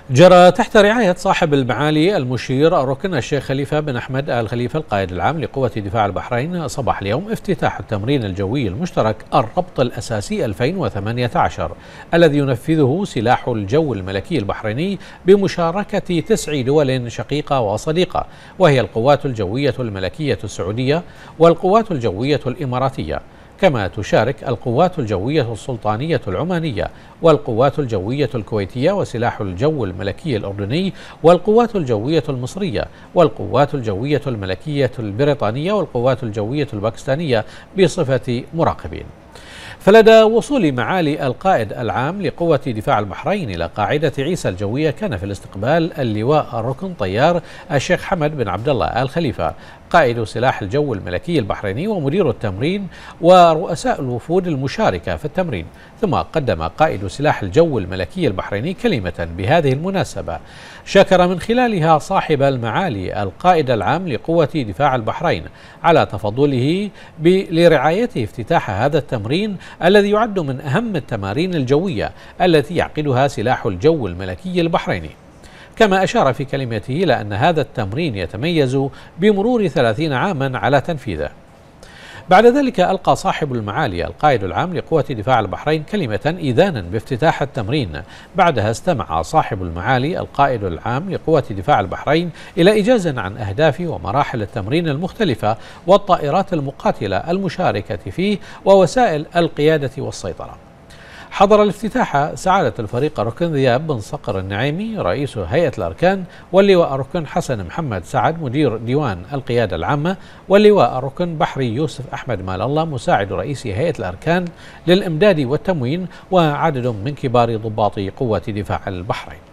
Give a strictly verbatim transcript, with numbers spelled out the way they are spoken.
جرى تحت رعاية صاحب المعالي المشير الركن الشيخ خليفة بن أحمد آل خليفة القائد العام لقوة دفاع البحرين صباح اليوم افتتاح التمرين الجوي المشترك الربط الأساسي ألفين وثمانية عشر الذي ينفذه سلاح الجو الملكي البحريني بمشاركة تسع دول شقيقة وصديقة، وهي القوات الجوية الملكية السعودية والقوات الجوية الإماراتية، كما تشارك القوات الجوية السلطانية العمانية والقوات الجوية الكويتية وسلاح الجو الملكي الأردني والقوات الجوية المصرية والقوات الجوية الملكية البريطانية والقوات الجوية الباكستانية بصفة مراقبين. فلدى وصول معالي القائد العام لقوة دفاع البحرين إلى قاعدة عيسى الجوية، كان في الاستقبال اللواء الركن طيار الشيخ حمد بن عبد الله آل خليفة قائد سلاح الجو الملكي البحريني ومدير التمرين ورؤساء الوفود المشاركة في التمرين. ثم قدم قائد سلاح الجو الملكي البحريني كلمة بهذه المناسبة شكر من خلالها صاحب المعالي القائد العام لقوة دفاع البحرين على تفضله لرعايته افتتاح هذا التمرين الذي يعد من أهم التمارين الجوية التي يعقدها سلاح الجو الملكي البحريني. كما أشار في كلمته إلى أن هذا التمرين يتميز بمرور ثلاثين عاما على تنفيذه. بعد ذلك ألقى صاحب المعالي القائد العام لقوة دفاع البحرين كلمة إذانا بافتتاح التمرين. بعدها استمع صاحب المعالي القائد العام لقوة دفاع البحرين إلى إيجاز عن أهداف ومراحل التمرين المختلفة والطائرات المقاتلة المشاركة فيه ووسائل القيادة والسيطرة. حضر الافتتاح سعادة الفريق الركن ذياب بن صقر النعيمي رئيس هيئة الأركان، واللواء الركن حسن محمد سعد مدير ديوان القيادة العامة، واللواء الركن بحري يوسف أحمد مال الله مساعد رئيس هيئة الأركان للإمداد والتموين، وعدد من كبار ضباط قوة دفاع البحرين.